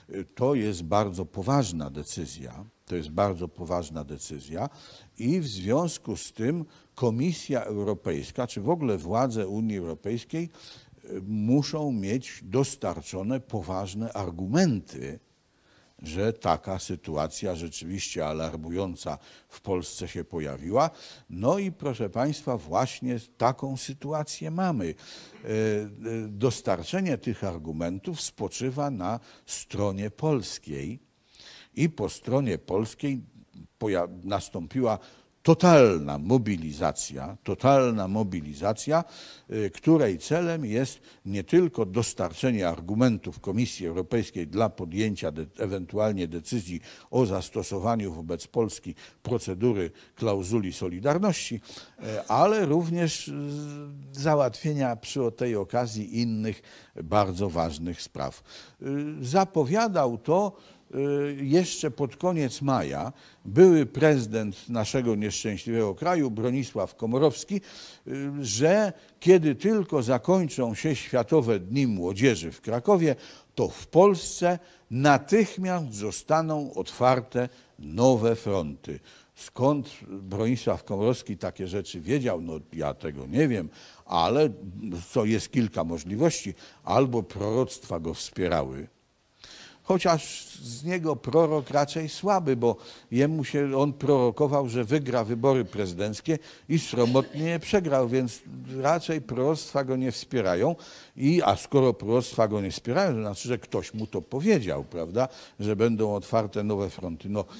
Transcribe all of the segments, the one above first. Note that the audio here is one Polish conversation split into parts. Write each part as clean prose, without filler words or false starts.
To jest bardzo poważna decyzja. To jest bardzo poważna decyzja i w związku z tym Komisja Europejska, czy w ogóle władze Unii Europejskiej muszą mieć dostarczone poważne argumenty, że taka sytuacja rzeczywiście alarmująca w Polsce się pojawiła. No i proszę Państwa, właśnie taką sytuację mamy. Dostarczenie tych argumentów spoczywa na stronie polskiej i po stronie polskiej nastąpiła totalna mobilizacja, której celem jest nie tylko dostarczenie argumentów Komisji Europejskiej dla podjęcia ewentualnie decyzji o zastosowaniu wobec Polski procedury klauzuli solidarności, ale również załatwienia przy tej okazji innych bardzo ważnych spraw. Zapowiadał to jeszcze pod koniec maja były prezydent naszego nieszczęśliwego kraju, Bronisław Komorowski, że kiedy tylko zakończą się Światowe Dni Młodzieży w Krakowie, to w Polsce natychmiast zostaną otwarte nowe fronty. Skąd Bronisław Komorowski takie rzeczy wiedział? No ja tego nie wiem, ale co jest kilka możliwości. Albo proroctwa go wspierały, chociaż z niego prorok raczej słaby, bo on prorokował, że wygra wybory prezydenckie i sromotnie je przegrał, więc raczej proroctwa go nie wspierają. A skoro proroctwa go nie wspierają, to znaczy, że ktoś mu to powiedział, prawda, że będą otwarte nowe fronty. No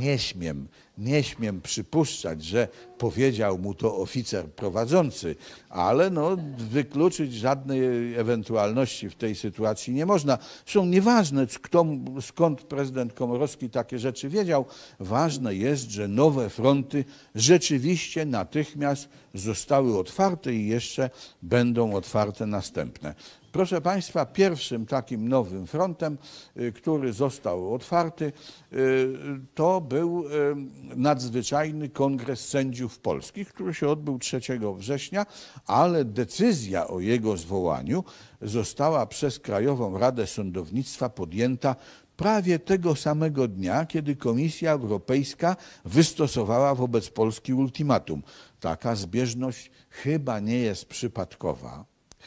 nie śmiem przypuszczać, że powiedział mu to oficer prowadzący, ale no, wykluczyć żadnej ewentualności w tej sytuacji nie można. Zresztą nieważne, skąd prezydent Komorowski takie rzeczy wiedział, ważne jest, że nowe fronty rzeczywiście natychmiast zostały otwarte i jeszcze będą otwarte następne. Proszę Państwa, pierwszym takim nowym frontem, który został otwarty, to był nadzwyczajny Kongres Sędziów Polskich, który się odbył 3 września, ale decyzja o jego zwołaniu została przez Krajową Radę Sądownictwa podjęta prawie tego samego dnia, kiedy Komisja Europejska wystosowała wobec Polski ultimatum. Taka zbieżność chyba nie jest przypadkowa.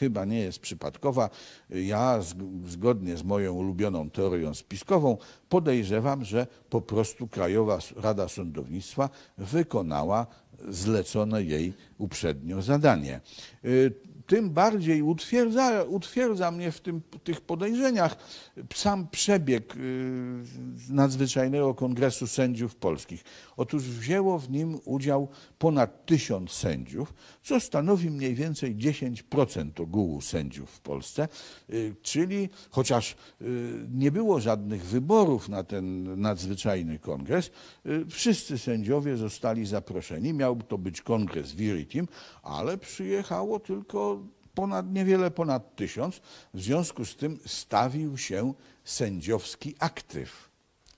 Ja zgodnie z moją ulubioną teorią spiskową podejrzewam, że po prostu Krajowa Rada Sądownictwa wykonała zlecone jej uprzednio zadanie. Tym bardziej utwierdza mnie w tych podejrzeniach sam przebieg Nadzwyczajnego Kongresu Sędziów Polskich. Otóż wzięło w nim udział ponad 1000 sędziów, co stanowi mniej więcej 10% ogółu sędziów w Polsce, czyli chociaż nie było żadnych wyborów na ten nadzwyczajny kongres, wszyscy sędziowie zostali zaproszeni. Miał to być kongres Viritim, ale przyjechało tylko niewiele ponad 1000. W związku z tym stawił się sędziowski aktyw.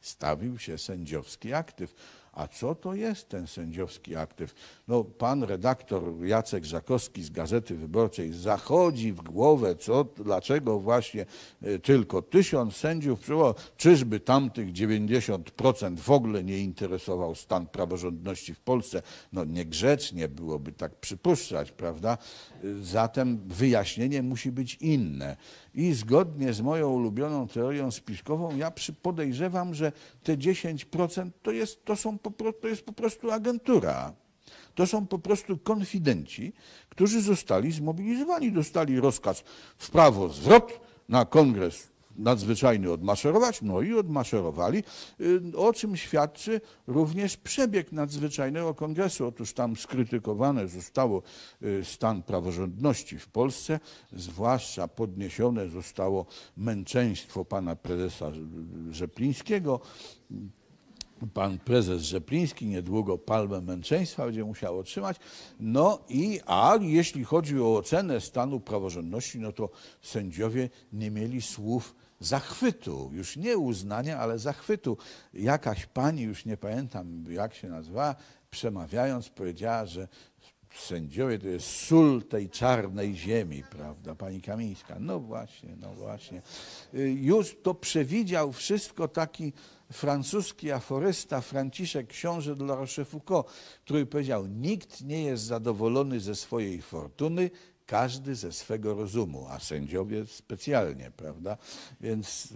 A co to jest ten sędziowski aktyw? No, pan redaktor Jacek Żakowski z Gazety Wyborczej zachodzi w głowę, dlaczego właśnie tylko 1000 sędziów przybyło. Czyżby tamtych 90% w ogóle nie interesował stan praworządności w Polsce? No niegrzecznie byłoby tak przypuszczać, prawda? Zatem wyjaśnienie musi być inne. I zgodnie z moją ulubioną teorią spiskową ja podejrzewam, że te 10% to jest po prostu agentura. To są po prostu konfidenci, którzy zostali zmobilizowani, dostali rozkaz w prawo zwrot, na kongres nadzwyczajny odmaszerować, no i odmaszerowali, o czym świadczy również przebieg nadzwyczajnego kongresu. Otóż tam skrytykowane zostało stan praworządności w Polsce, zwłaszcza podniesione zostało męczeństwo pana prezesa Rzeplińskiego. Pan prezes Rzepliński niedługo palmę męczeństwa będzie musiał otrzymać. A jeśli chodzi o ocenę stanu praworządności, no to sędziowie nie mieli słów zachwytu, już nie uznania, ale zachwytu. Jakaś pani, już nie pamiętam jak się nazywała, przemawiając powiedziała, że sędziowie to jest sól tej czarnej ziemi, prawda, pani Kamińska? No właśnie, no właśnie. Już to przewidział wszystko taki francuski aforysta Franciszek Książę de la Rochefoucauld, który powiedział: nikt nie jest zadowolony ze swojej fortuny, każdy ze swego rozumu, a sędziowie specjalnie, prawda? Więc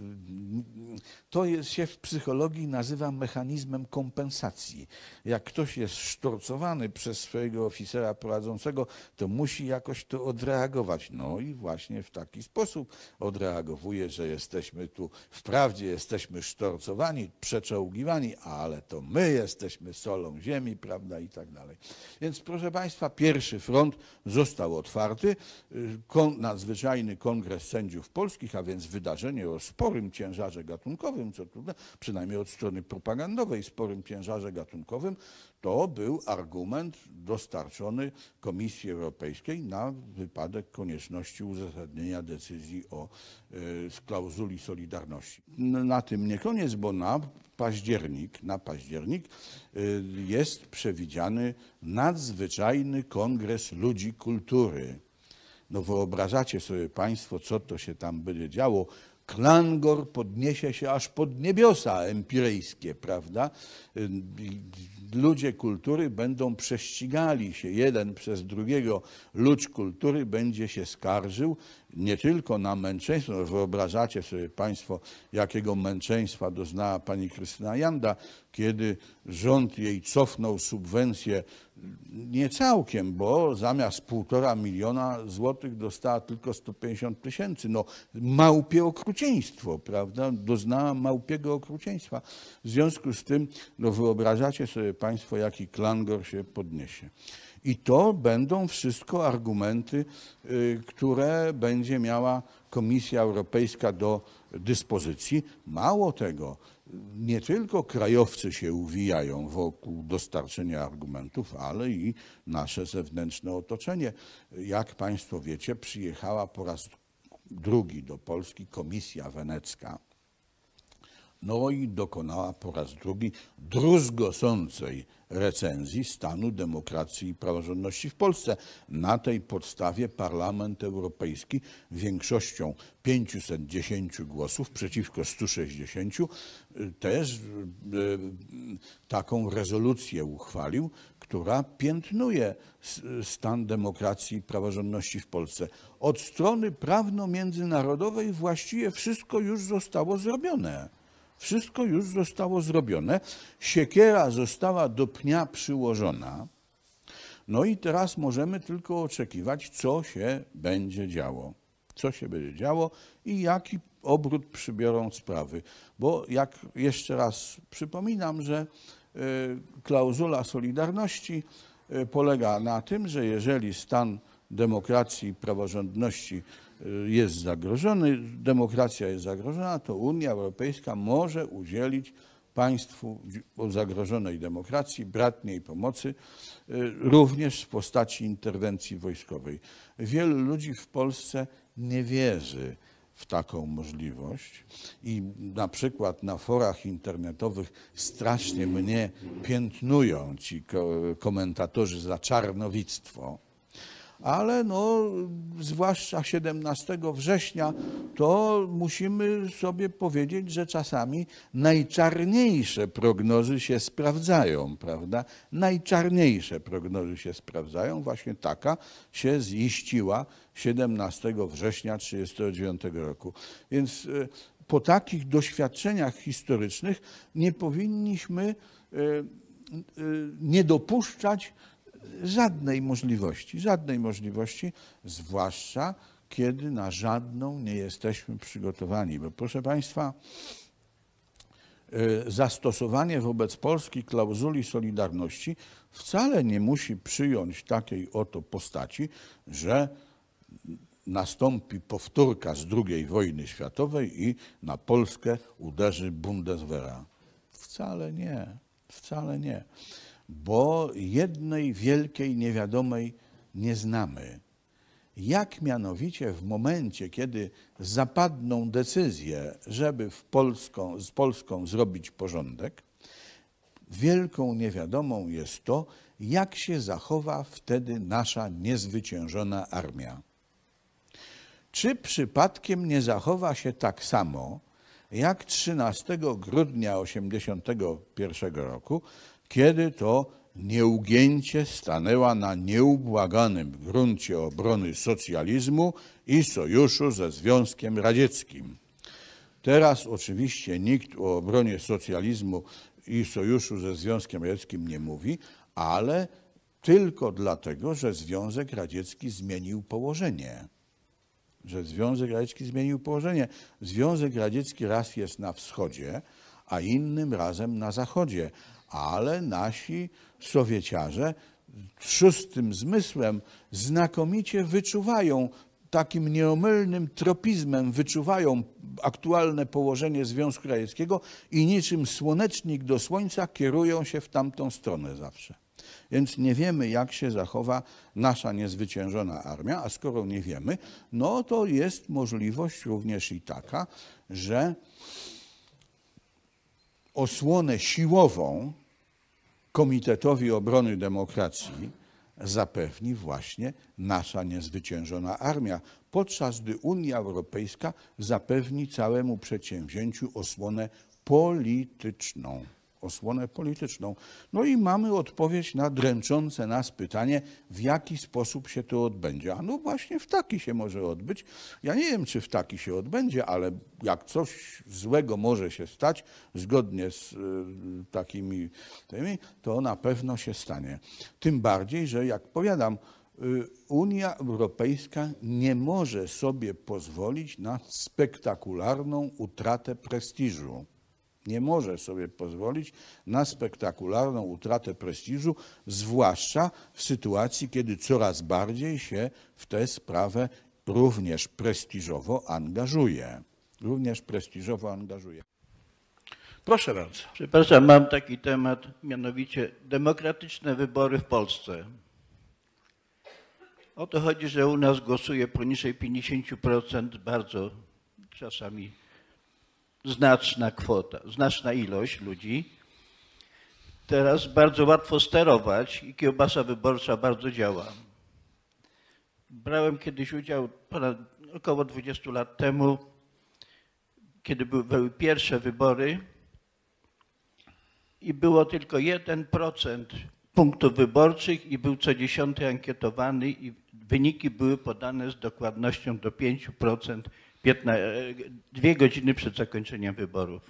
to się w psychologii nazywa mechanizmem kompensacji. Jak ktoś jest sztorcowany przez swojego oficera prowadzącego, to musi jakoś to odreagować. No i właśnie w taki sposób odreagowuje, że jesteśmy tu, wprawdzie jesteśmy sztorcowani, przeczołgiwani, ale to my jesteśmy solą ziemi, prawda, i tak dalej. Więc proszę Państwa, pierwszy front został otwarty. Nadzwyczajny Kongres Sędziów Polskich, a więc wydarzenie o sporym ciężarze gatunkowym, co trudne, przynajmniej od strony propagandowej, sporym ciężarze gatunkowym, to był argument dostarczony Komisji Europejskiej na wypadek konieczności uzasadnienia decyzji o klauzuli solidarności. Na tym nie koniec, bo na październik jest przewidziany nadzwyczajny Kongres Ludzi Kultury. No wyobrażacie sobie Państwo, co to się tam będzie działo. Klangor podniesie się aż pod niebiosa empirejskie, prawda? Ludzie kultury będą prześcigali się jeden przez drugiego. Ludź kultury będzie się skarżył nie tylko na męczeństwo. No wyobrażacie sobie Państwo, jakiego męczeństwa doznała pani Krystyna Janda, kiedy rząd jej cofnął subwencję nie całkiem, bo zamiast 1,5 miliona złotych dostała tylko 150 000. No małpie okrucieństwo, prawda? Doznała małpiego okrucieństwa. W związku z tym, no wyobrażacie sobie Państwo, jaki klangor się podniesie. I to będą wszystko argumenty, które będzie miała Komisja Europejska do dyspozycji. Mało tego, nie tylko krajowcy się uwijają wokół dostarczenia argumentów, ale i nasze zewnętrzne otoczenie. Jak Państwo wiecie, przyjechała po raz drugi do Polski Komisja Wenecka. No i dokonała po raz drugi druzgocącej recenzji stanu demokracji i praworządności w Polsce. Na tej podstawie Parlament Europejski większością 510 głosów przeciwko 160 też taką rezolucję uchwalił, która piętnuje stan demokracji i praworządności w Polsce. Od strony prawno-międzynarodowej właściwie wszystko już zostało zrobione. Wszystko już zostało zrobione. Siekiera została do pnia przyłożona. No i teraz możemy tylko oczekiwać, co się będzie działo. Co się będzie działo i jaki obrót przybiorą sprawy. Bo jak jeszcze raz przypominam, że klauzula solidarności polega na tym, że jeżeli stan demokracji i praworządności jest zagrożony, demokracja jest zagrożona, to Unia Europejska może udzielić państwu o zagrożonej demokracji bratniej pomocy, również w postaci interwencji wojskowej. Wielu ludzi w Polsce nie wierzy w taką możliwość i na przykład na forach internetowych strasznie mnie piętnują ci komentatorzy za czarnowictwo. Ale no, zwłaszcza 17 września, to musimy sobie powiedzieć, że czasami najczarniejsze prognozy się sprawdzają, prawda? Najczarniejsze prognozy się sprawdzają. Właśnie taka się ziściła 17 września 1939 roku. Więc po takich doświadczeniach historycznych nie powinniśmy nie dopuszczać żadnej możliwości, zwłaszcza kiedy na żadną nie jesteśmy przygotowani. Bo proszę Państwa, zastosowanie wobec Polski klauzuli solidarności wcale nie musi przyjąć takiej oto postaci, że nastąpi powtórka z II wojny światowej i na Polskę uderzy Bundeswehra. Wcale nie, wcale nie. Bo jednej wielkiej niewiadomej nie znamy. Jak mianowicie w momencie, kiedy zapadną decyzje, żeby z Polską zrobić porządek, wielką niewiadomą jest to, jak się zachowa wtedy nasza niezwyciężona armia. Czy przypadkiem nie zachowa się tak samo, jak 13 grudnia 1981 roku, kiedy to nieugięcie stanęła na nieubłaganym gruncie obrony socjalizmu i sojuszu ze Związkiem Radzieckim. Teraz oczywiście nikt o obronie socjalizmu i sojuszu ze Związkiem Radzieckim nie mówi, ale tylko dlatego, że Związek Radziecki zmienił położenie. Związek Radziecki raz jest na wschodzie, a innym razem na zachodzie, ale nasi Sowieciarze szóstym zmysłem znakomicie wyczuwają, takim nieomylnym tropizmem wyczuwają aktualne położenie Związku Radzieckiego i niczym słonecznik do słońca kierują się w tamtą stronę zawsze. Więc nie wiemy, jak się zachowa nasza niezwyciężona armia, a skoro nie wiemy, no to jest możliwość również i taka, że osłonę siłową Komitetowi Obrony Demokracji zapewni właśnie nasza niezwyciężona armia, podczas gdy Unia Europejska zapewni całemu przedsięwzięciu osłonę polityczną. No i mamy odpowiedź na dręczące nas pytanie, w jaki sposób się to odbędzie. A no właśnie w taki się może odbyć. Ja nie wiem, czy w taki się odbędzie, ale jak coś złego może się stać, zgodnie z takimi tymi, to na pewno się stanie. Tym bardziej, że jak powiadam, Unia Europejska nie może sobie pozwolić na spektakularną utratę prestiżu. Nie może sobie pozwolić na spektakularną utratę prestiżu, zwłaszcza w sytuacji, kiedy coraz bardziej się w tę sprawę również prestiżowo angażuje. Proszę bardzo. Przepraszam, mam taki temat, mianowicie demokratyczne wybory w Polsce. O to chodzi, że u nas głosuje poniżej 50%, bardzo czasami znaczna kwota, znaczna ilość ludzi. Teraz bardzo łatwo sterować i kiełbasa wyborcza bardzo działa. Brałem kiedyś udział około 20 lat temu, kiedy były pierwsze wybory i było tylko 1% punktów wyborczych i był co 10 ankietowany i wyniki były podane z dokładnością do 5%. 2 godziny przed zakończeniem wyborów.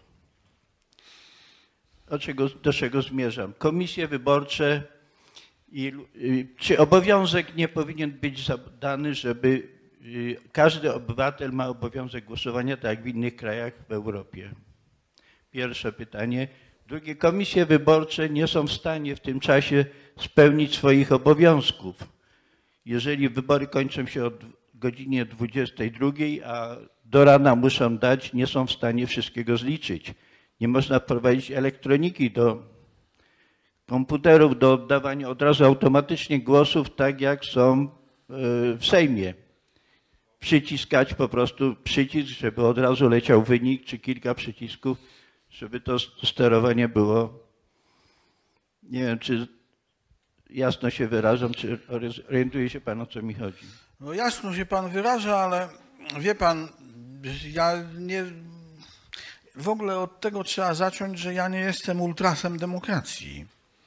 Do czego zmierzam? Komisje wyborcze czy obowiązek nie powinien być zadany, żeby każdy obywatel ma obowiązek głosowania, tak jak w innych krajach w Europie? Pierwsze pytanie. Drugie, komisje wyborcze nie są w stanie w tym czasie spełnić swoich obowiązków. Jeżeli wybory kończą się o godzinie 22, a do rana muszą dać, nie są w stanie wszystkiego zliczyć. Nie można wprowadzić elektroniki do komputerów, do oddawania od razu automatycznie głosów, tak jak są w Sejmie. Przyciskać po prostu przycisk, żeby od razu leciał wynik, czy kilka przycisków, żeby to sterowanie było. Nie wiem, czy jasno się wyrażam, czy orientuje się pan, o co mi chodzi. No jasno się pan wyraża, ale wie pan, ja nie... W ogóle od tego trzeba zacząć, że ja nie jestem ultrasem demokracji.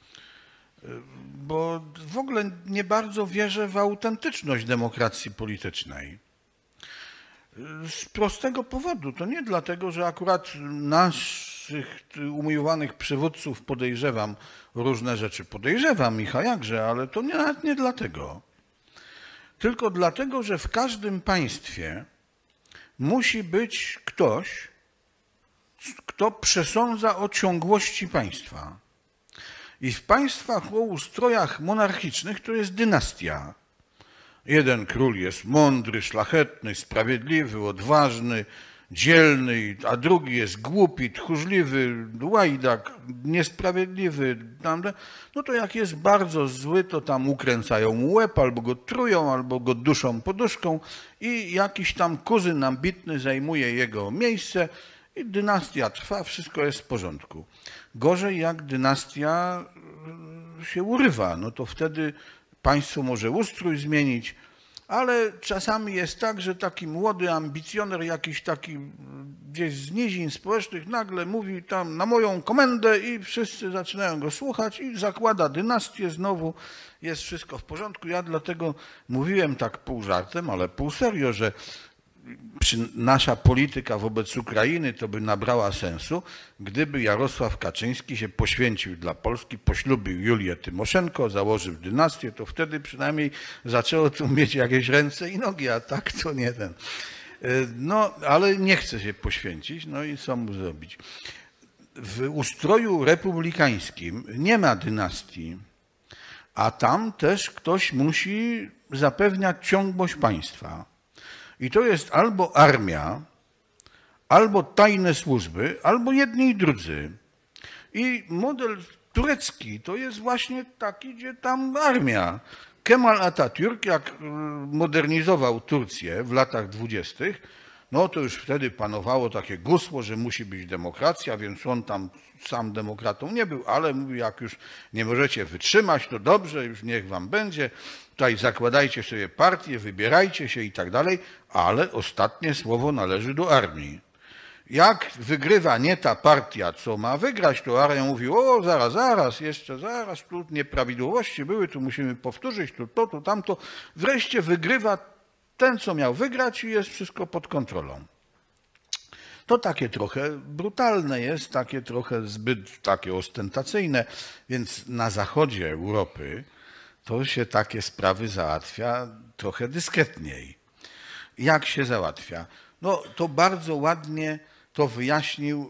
Bo w ogóle nie bardzo wierzę w autentyczność demokracji politycznej. Z prostego powodu. To nie dlatego, że akurat naszych umiłowanych przywódców podejrzewam różne rzeczy. Podejrzewam ich, a jakże, ale to nawet nie dlatego. Tylko dlatego, że w każdym państwie musi być ktoś, kto przesądza o ciągłości państwa. I w państwach o ustrojach monarchicznych to jest dynastia. Jeden król jest mądry, szlachetny, sprawiedliwy, odważny, dzielny, a drugi jest głupi, tchórzliwy, łajdak, niesprawiedliwy. No to jak jest bardzo zły, to tam ukręcają mu łeb, albo go trują, albo go duszą poduszką i jakiś tam kuzyn ambitny zajmuje jego miejsce i dynastia trwa, wszystko jest w porządku. Gorzej jak dynastia się urywa, no to wtedy państwo może ustrój zmienić, ale czasami jest tak, że taki młody ambicjoner, jakiś taki gdzieś z nizin społecznych nagle mówi tam na moją komendę i wszyscy zaczynają go słuchać i zakłada dynastię znowu, jest wszystko w porządku. Ja dlatego mówiłem tak pół żartem, ale pół serio, że nasza polityka wobec Ukrainy to by nabrała sensu, gdyby Jarosław Kaczyński się poświęcił dla Polski, poślubił Julię Tymoszenko, założył dynastię, to wtedy przynajmniej zaczęło tu mieć jakieś ręce i nogi, a tak to nie ten. No, ale nie chce się poświęcić, no i co mu zrobić? W ustroju republikańskim nie ma dynastii, a tam też ktoś musi zapewniać ciągłość państwa. I to jest albo armia, albo tajne służby, albo jedni i drudzy. I model turecki to jest właśnie taki, gdzie tam armia. Kemal Atatürk, jak modernizował Turcję w latach 20., no to już wtedy panowało takie gusło, że musi być demokracja, więc on tam sam demokratą nie był, ale mówi, jak już nie możecie wytrzymać, to dobrze, już niech wam będzie. Tutaj zakładajcie sobie partię, wybierajcie się i tak dalej, ale ostatnie słowo należy do armii. Jak wygrywa nie ta partia, co ma wygrać, to armia mówi, o zaraz, jeszcze zaraz, tu nieprawidłowości były, tu musimy powtórzyć, tu to, tu tamto. Wreszcie wygrywa ten, co miał wygrać i jest wszystko pod kontrolą. To takie trochę brutalne jest, takie trochę zbyt takie ostentacyjne, więc na zachodzie Europy to się takie sprawy załatwia trochę dyskretniej. Jak się załatwia? No to bardzo ładnie to wyjaśnił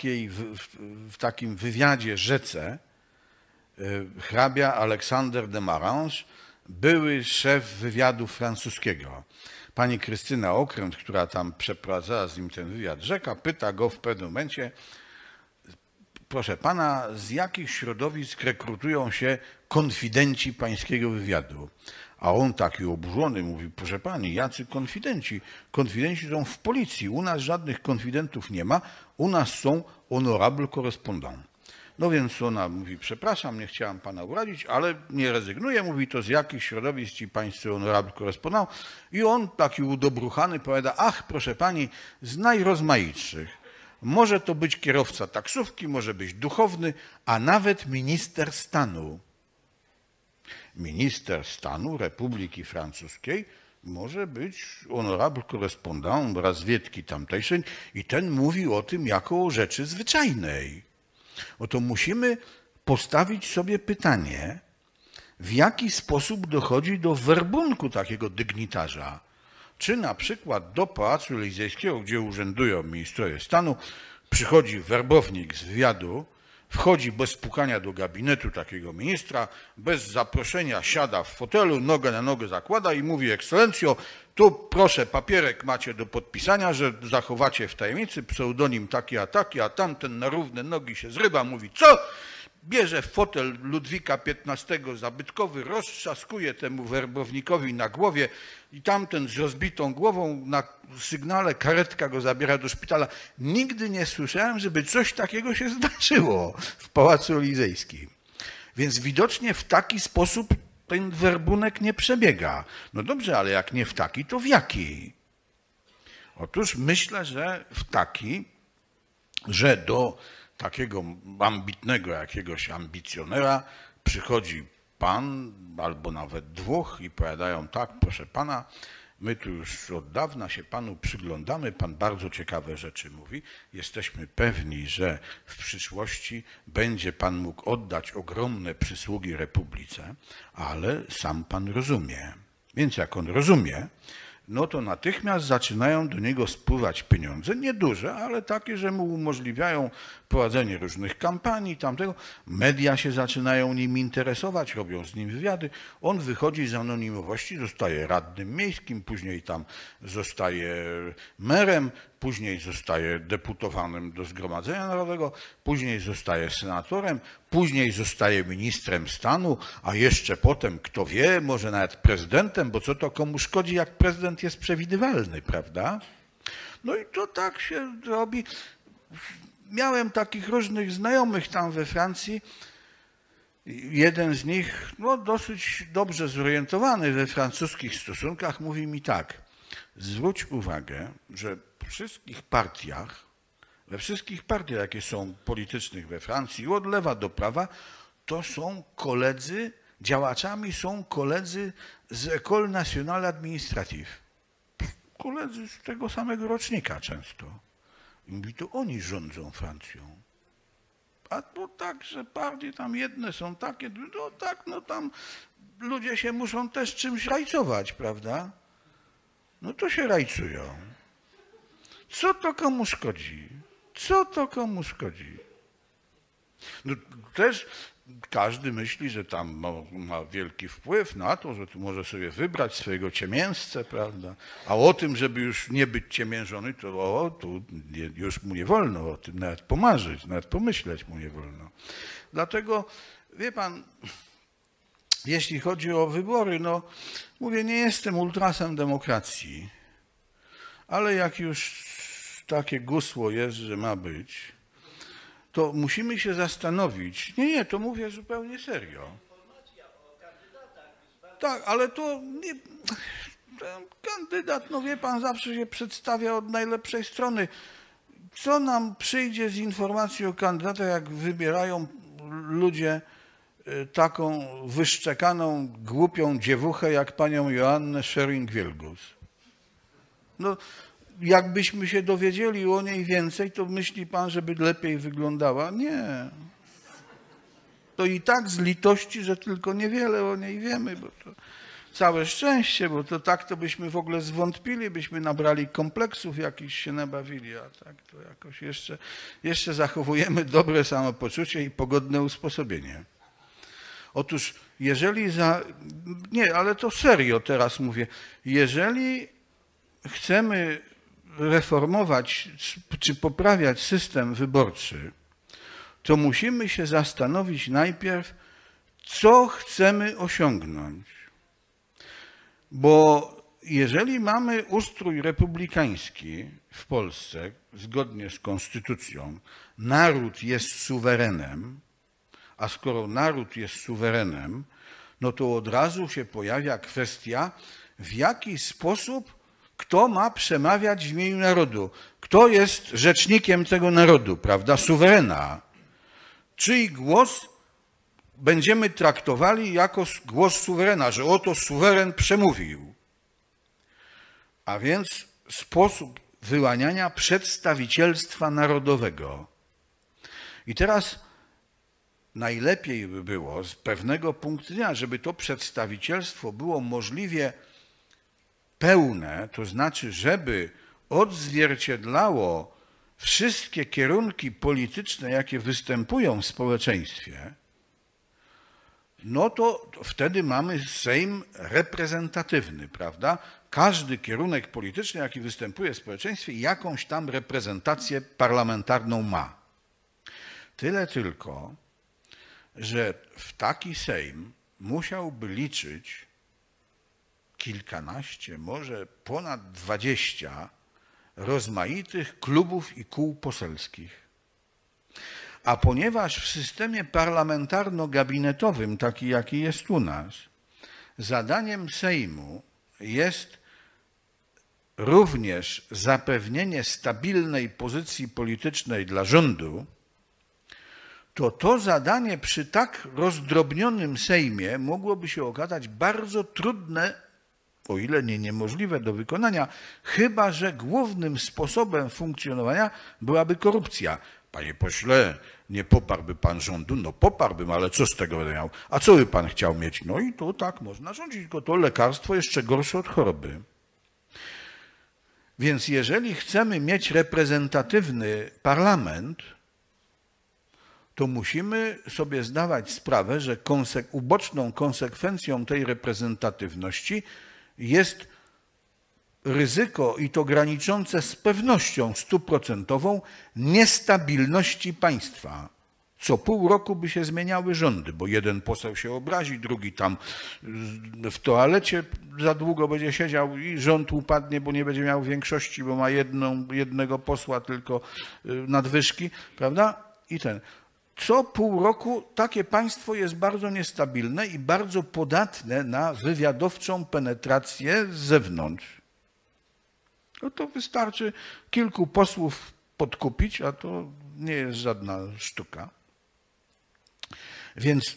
w takim wywiadzie Rzece hrabia Aleksander de Marange, były szef wywiadu francuskiego. Pani Krystyna Okręt, która tam przeprowadzała z nim ten wywiad, Rzeka, pyta go w pewnym momencie, proszę pana, z jakich środowisk rekrutują się konfidenci pańskiego wywiadu? A on taki oburzony mówi, proszę pani, jacy konfidenci? Konfidenci są w policji, u nas żadnych konfidentów nie ma, u nas są honorable correspondants. No więc ona mówi, przepraszam, nie chciałam pana urazić, ale nie rezygnuję, mówi, to z jakich środowisk ci pańscy honorable correspondants? I on taki udobruchany powiada, ach, proszę pani, z najrozmaitszych. Może to być kierowca taksówki, może być duchowny, a nawet minister stanu. Minister stanu Republiki Francuskiej może być honorable correspondant rozwiedki tamtejszej i ten mówi o tym jako o rzeczy zwyczajnej. Oto musimy postawić sobie pytanie, w jaki sposób dochodzi do werbunku takiego dygnitarza. Czy na przykład do Pałacu Elizejskiego, gdzie urzędują ministrowie stanu, przychodzi werbownik z wywiadu, wchodzi bez pukania do gabinetu takiego ministra, bez zaproszenia siada w fotelu, nogę na nogę zakłada i mówi, ekscelencjo, tu proszę papierek macie do podpisania, że zachowacie w tajemnicy pseudonim taki, a tamten na równe nogi się zrywa, mówi co? Bierze fotel Ludwika XV zabytkowy, roztrzaskuje temu werbownikowi na głowie i tamten z rozbitą głową na sygnale karetka go zabiera do szpitala. Nigdy nie słyszałem, żeby coś takiego się zdarzyło w Pałacu Elizejskim. Więc widocznie w taki sposób ten werbunek nie przebiega. No dobrze, ale jak nie w taki, to w jaki? Otóż myślę, że w taki, że do takiego ambitnego jakiegoś ambicjonera przychodzi pan albo nawet dwóch i powiadają tak, proszę pana, my tu już od dawna się panu przyglądamy, pan bardzo ciekawe rzeczy mówi, jesteśmy pewni, że w przyszłości będzie pan mógł oddać ogromne przysługi Republice, ale sam pan rozumie. Więc jak on rozumie, no to natychmiast zaczynają do niego spływać pieniądze, nieduże, ale takie, że mu umożliwiają prowadzenie różnych kampanii, tamtego. Media się zaczynają nim interesować, robią z nim wywiady. On wychodzi z anonimowości, zostaje radnym miejskim, później tam zostaje merem, później zostaje deputowanym do Zgromadzenia Narodowego, później zostaje senatorem, później zostaje ministrem stanu, a jeszcze potem, kto wie, może nawet prezydentem, bo co to komu szkodzi, jak prezydent jest przewidywalny, prawda? No i to tak się robi. Miałem takich różnych znajomych tam we Francji jeden z nich, no, dosyć dobrze zorientowany we francuskich stosunkach, mówi mi tak: zwróć uwagę, że we wszystkich partiach, jakie są politycznych we Francji, od lewa do prawa, to są koledzy, działaczami są koledzy z École Nationale Administrative. Koledzy z tego samego rocznika często. I mówi, to oni rządzą Francją. A to tak, że partie tam jedne są takie, no tak, no tam ludzie się muszą też czymś rajcować, prawda? No to się rajcują. Co to komu szkodzi? Co to komu szkodzi? No też każdy myśli, że tam ma wielki wpływ na to, że tu może sobie wybrać swojego ciemiężcę, prawda? A o tym, żeby już nie być ciemiężony, to tu już mu nie wolno o tym nawet pomarzyć, nawet pomyśleć mu nie wolno. Dlatego, wie pan, jeśli chodzi o wybory, no mówię, nie jestem ultrasem demokracji, ale jak już takie gusło jest, że ma być, to musimy się zastanowić. Nie, to mówię zupełnie serio. Tak, ale to nie, ten kandydat, no wie pan, zawsze się przedstawia od najlepszej strony. Co nam przyjdzie z informacji o kandydatach, jak wybierają ludzie taką wyszczekaną, głupią dziewuchę jak panią Joannę Schering-Wielgus? No, jakbyśmy się dowiedzieli o niej więcej, to myśli pan, żeby lepiej wyglądała? Nie. To i tak z litości, że tylko niewiele o niej wiemy, bo to całe szczęście, bo to tak to byśmy w ogóle zwątpili, byśmy nabrali kompleksów jakichś, się nabawili, a tak to jakoś jeszcze zachowujemy dobre samopoczucie i pogodne usposobienie. Otóż jeżeli nie, ale to serio teraz mówię, jeżeli chcemy reformować czy poprawiać system wyborczy, to musimy się zastanowić najpierw, co chcemy osiągnąć. Bo jeżeli mamy ustrój republikański w Polsce, zgodnie z konstytucją, naród jest suwerenem, a skoro naród jest suwerenem, no to od razu się pojawia kwestia, w jaki sposób kto ma przemawiać w imieniu narodu? Kto jest rzecznikiem tego narodu, prawda? Suwerena. Czyj głos będziemy traktowali jako głos suwerena, że oto suweren przemówił. A więc sposób wyłaniania przedstawicielstwa narodowego. I teraz najlepiej by było z pewnego punktu widzenia, żeby to przedstawicielstwo było możliwie pełne, to znaczy, żeby odzwierciedlało wszystkie kierunki polityczne, jakie występują w społeczeństwie, no to wtedy mamy Sejm reprezentatywny, prawda? Każdy kierunek polityczny, jaki występuje w społeczeństwie, jakąś tam reprezentację parlamentarną ma. Tyle tylko, że w taki Sejm musiałby liczyć kilkanaście, może ponad 20 rozmaitych klubów i kół poselskich. A ponieważ w systemie parlamentarno-gabinetowym, taki jaki jest u nas, zadaniem Sejmu jest również zapewnienie stabilnej pozycji politycznej dla rządu, to zadanie przy tak rozdrobnionym Sejmie mogłoby się okazać bardzo trudne, o ile nie niemożliwe do wykonania, chyba że głównym sposobem funkcjonowania byłaby korupcja. Panie pośle, nie poparłby pan rządu? No poparłbym, ale co z tego będę miał? A co by pan chciał mieć? No i to tak można rządzić, tylko to lekarstwo jeszcze gorsze od choroby. Więc jeżeli chcemy mieć reprezentatywny parlament, to musimy sobie zdawać sprawę, że uboczną konsekwencją tej reprezentatywności jest ryzyko, i to graniczące z pewnością 100% niestabilności państwa. Co pół roku by się zmieniały rządy, bo jeden poseł się obrazi, drugi tam w toalecie za długo będzie siedział i rząd upadnie, bo nie będzie miał większości, bo ma jednego posła tylko nadwyżki, prawda? co pół roku takie państwo jest bardzo niestabilne i bardzo podatne na wywiadowczą penetrację z zewnątrz. No to wystarczy kilku posłów podkupić, a to nie jest żadna sztuka. Więc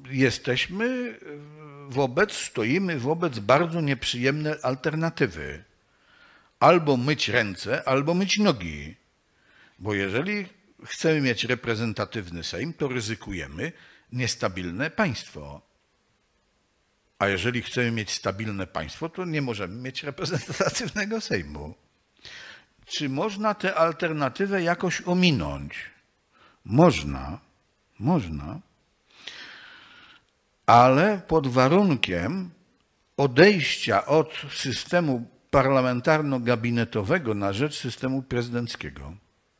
stoimy wobec bardzo nieprzyjemnej alternatywy. Albo myć ręce, albo myć nogi. Bo jeżeli chcemy mieć reprezentatywny Sejm, to ryzykujemy niestabilne państwo. A jeżeli chcemy mieć stabilne państwo, to nie możemy mieć reprezentatywnego Sejmu. Czy można tę alternatywę jakoś ominąć? Można, ale pod warunkiem odejścia od systemu parlamentarno-gabinetowego na rzecz systemu prezydenckiego.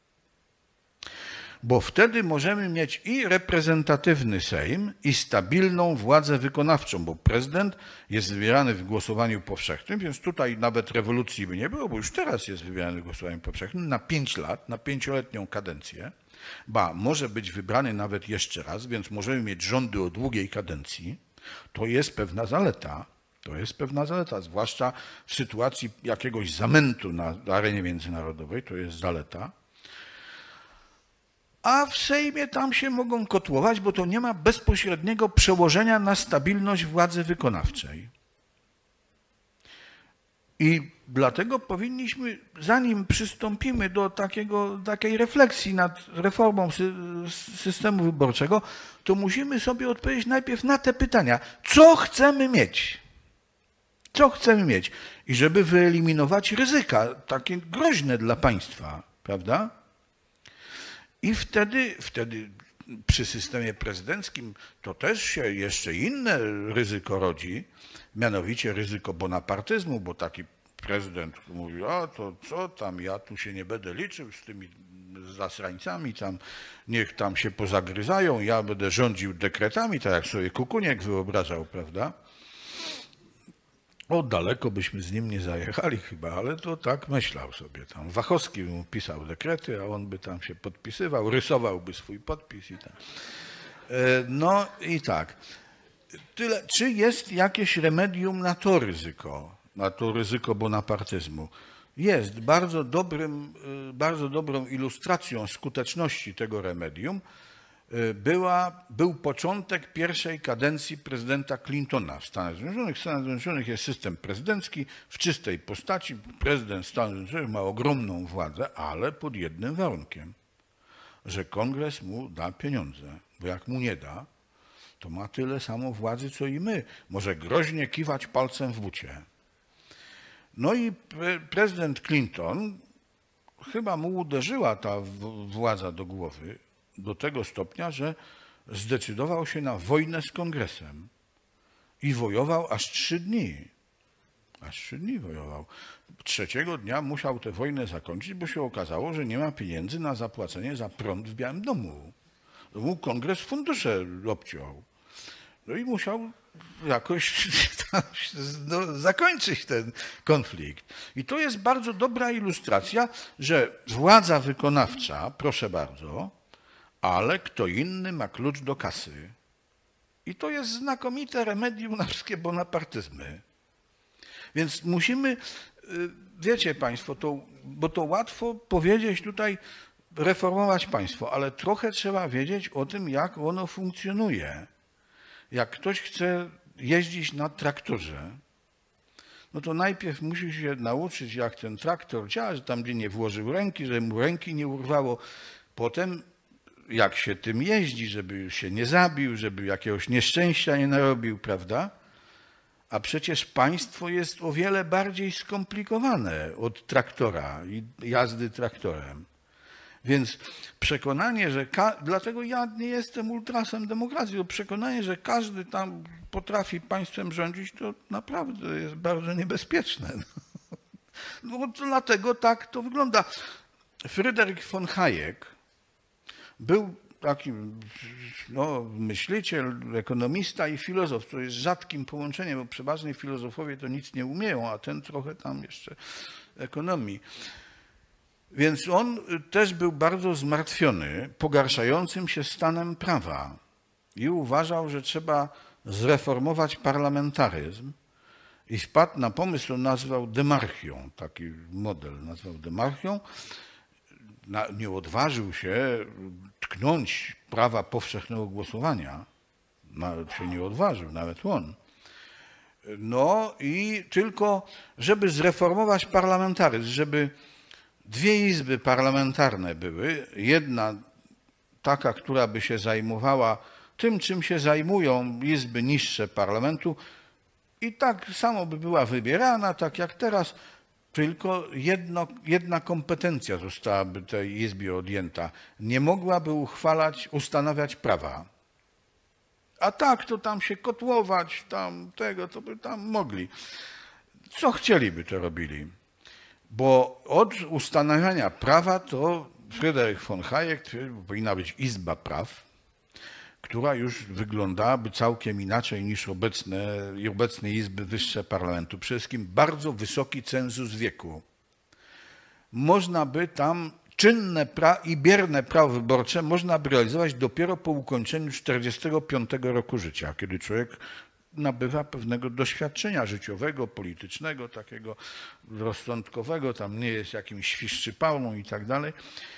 Bo wtedy możemy mieć i reprezentatywny Sejm, i stabilną władzę wykonawczą, bo prezydent jest wybierany w głosowaniu powszechnym, więc tutaj nawet rewolucji by nie było, bo już teraz jest wybierany w głosowaniu powszechnym na 5 lat, na 5-letnią kadencję. Może być wybrany nawet jeszcze raz, więc możemy mieć rządy o długiej kadencji. To jest pewna zaleta. Zwłaszcza w sytuacji jakiegoś zamętu na arenie międzynarodowej, to jest zaleta. A w Sejmie tam się mogą kotłować, bo to nie ma bezpośredniego przełożenia na stabilność władzy wykonawczej. I dlatego powinniśmy, zanim przystąpimy do takiej refleksji nad reformą systemu wyborczego, to musimy sobie odpowiedzieć najpierw na te pytania. Co chcemy mieć? I żeby wyeliminować ryzyka, takie groźne dla państwa, prawda? I wtedy przy systemie prezydenckim to też się jeszcze inne ryzyko rodzi, mianowicie ryzyko bonapartyzmu, bo taki prezydent mówi, a to co tam, ja tu się nie będę liczył z tymi zasrańcami, niech tam się pozagryzają, ja będę rządził dekretami, tak jak sobie Kukuniek wyobrażał, prawda? Daleko byśmy z nim nie zajechali chyba, ale to tak myślał sobie tam. Wachowski mu pisał dekrety, a on by tam się podpisywał, rysowałby swój podpis i tak. No i tak. Tyle, czy jest jakieś remedium na to ryzyko bonapartyzmu? Jest. Bardzo dobrą ilustracją skuteczności tego remedium był początek pierwszej kadencji prezydenta Clintona w Stanach Zjednoczonych. W Stanach Zjednoczonych jest system prezydencki w czystej postaci. Prezydent Stanów Zjednoczonych ma ogromną władzę, ale pod jednym warunkiem, że Kongres mu da pieniądze, bo jak mu nie da, to ma tyle samo władzy, co i my. Może groźnie kiwać palcem w bucie. No i prezydent Clinton, chyba mu uderzyła ta władza do głowy, do tego stopnia, że zdecydował się na wojnę z Kongresem i wojował aż 3 dni. Aż 3 dni wojował. 3. dnia musiał tę wojnę zakończyć, bo się okazało, że nie ma pieniędzy na zapłacenie za prąd w Białym Domu. Mu Kongres fundusze obciął. No i musiał jakoś zakończyć ten konflikt. I to jest bardzo dobra ilustracja, że władza wykonawcza, proszę bardzo, ale kto inny ma klucz do kasy. I to jest znakomite remedium na wszystkie bonapartyzmy. Więc musimy, wiecie państwo, bo to łatwo powiedzieć tutaj, reformować państwo, ale trochę trzeba wiedzieć o tym, jak ono funkcjonuje. Jak ktoś chce jeździć na traktorze, no to najpierw musi się nauczyć, jak ten traktor działa, że tam, gdzie nie włożył ręki, żeby mu ręki nie urwało. Potem jak się tym jeździ, żeby się nie zabił, żeby jakiegoś nieszczęścia nie narobił, prawda? A przecież państwo jest o wiele bardziej skomplikowane od traktora i jazdy traktorem. Więc przekonanie, że dlatego ja nie jestem ultrasem demokracji, bo przekonanie, że każdy tam potrafi państwem rządzić, to naprawdę jest bardzo niebezpieczne. No, dlatego tak to wygląda. Fryderyk von Hayek był takim myśliciel, ekonomista i filozof, to jest rzadkim połączeniem, bo przeważnie filozofowie to nic nie umieją, a ten trochę tam jeszcze ekonomii. Więc on też był bardzo zmartwiony pogarszającym się stanem prawa i uważał, że trzeba zreformować parlamentaryzm i wpadł na pomysł, on nazwał demarchią, taki model nazwał demarchią. Nie odważył się tknąć prawa powszechnego głosowania, nawet się nie odważył, nawet on. No i tylko, żeby zreformować parlamentaryzm, żeby dwie izby parlamentarne były, jedna taka, która by się zajmowała tym, czym się zajmują izby niższe parlamentu i tak samo by była wybierana, tak jak teraz, tylko jedna kompetencja zostałaby tej izbie odjęta. Nie mogłaby ustanawiać prawa. A tak to tam się kotłować, tam tego, to by tam mogli. Co chcieliby, to robili. Bo od ustanawiania prawa to Fryderyk von Hayek twierdził, że powinna być Izba Praw, która już wyglądałaby całkiem inaczej niż obecne izby wyższe parlamentu. Przede wszystkim bardzo wysoki cenzus wieku. Można by tam czynne i bierne prawo wyborcze można by realizować dopiero po ukończeniu 45 roku życia, kiedy człowiek nabywa pewnego doświadczenia życiowego, politycznego, takiego rozsądkowego, tam nie jest jakimś świszczypałą i tak dalej.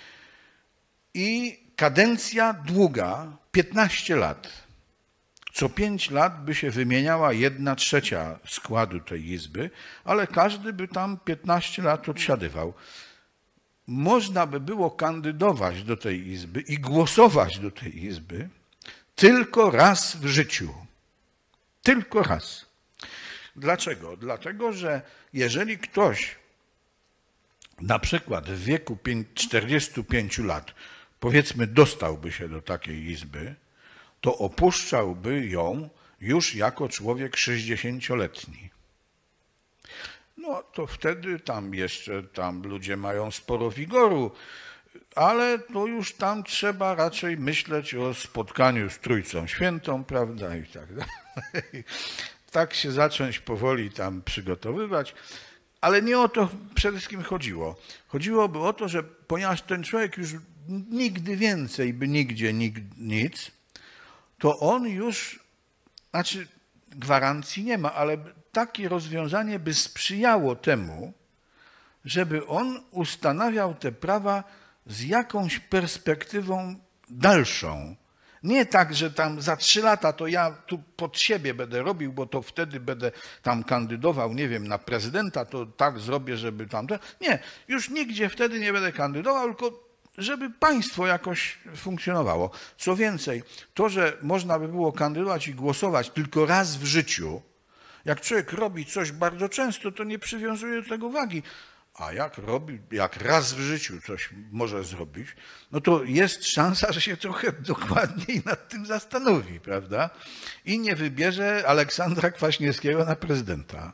I kadencja długa, 15 lat. Co 5 lat by się wymieniała 1/3 składu tej izby, ale każdy by tam 15 lat odsiadywał. Można by było kandydować do tej izby i głosować do tej izby tylko raz w życiu. Tylko raz. Dlaczego? Dlatego, że jeżeli ktoś na przykład w wieku 45 lat, powiedzmy, dostałby się do takiej izby, to opuszczałby ją już jako człowiek 60-letni. No to wtedy tam ludzie mają sporo wigoru, ale to już tam trzeba raczej myśleć o spotkaniu z Trójcą Świętą, prawda, i tak dalej. Tak się zacząć powoli tam przygotowywać, ale nie o to przede wszystkim chodziło. Chodziłoby o to, że ponieważ ten człowiek już nigdy więcej by nigdzie nic, to on już, znaczy gwarancji nie ma, ale takie rozwiązanie by sprzyjało temu, żeby on ustanawiał te prawa z jakąś perspektywą dalszą. Nie tak, że tam za 3 lata to ja tu pod siebie będę robił, bo to wtedy będę tam kandydował, nie wiem, na prezydenta, to tak zrobię, żeby tam... Nie, już nigdzie wtedy nie będę kandydował, tylko żeby państwo jakoś funkcjonowało. Co więcej, to, że można by było kandydować i głosować tylko raz w życiu, jak człowiek robi coś bardzo często, to nie przywiązuje do tego wagi. A jak raz w życiu coś może zrobić, no to jest szansa, że się trochę dokładniej nad tym zastanowi, prawda? I nie wybierze Aleksandra Kwaśniewskiego na prezydenta.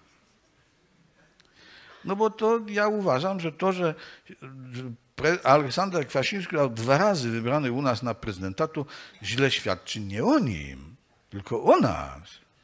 No bo to ja uważam, że to, że Aleksander Kwaśniewski został 2 razy wybrany u nas na prezydenta, to źle świadczy nie o nim, tylko o nas.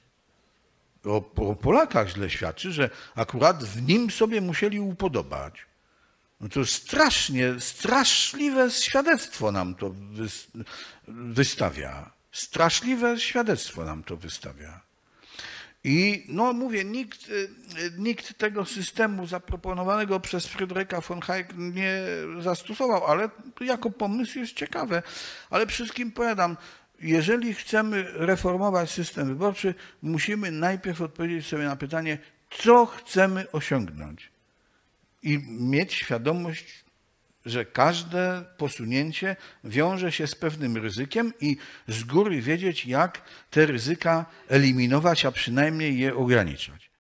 O Polakach źle świadczy, że akurat w nim sobie musieli upodobać. No to straszliwe świadectwo nam to wystawia. Straszliwe świadectwo nam to wystawia. I no mówię, nikt tego systemu zaproponowanego przez Fryderyka von Hayek nie zastosował, ale jako pomysł jest ciekawe. Ale wszystkim powiadam, jeżeli chcemy reformować system wyborczy, musimy najpierw odpowiedzieć sobie na pytanie, co chcemy osiągnąć. I mieć świadomość, że każde posunięcie wiąże się z pewnym ryzykiem i z góry wiedzieć, jak te ryzyka eliminować, a przynajmniej je ograniczać.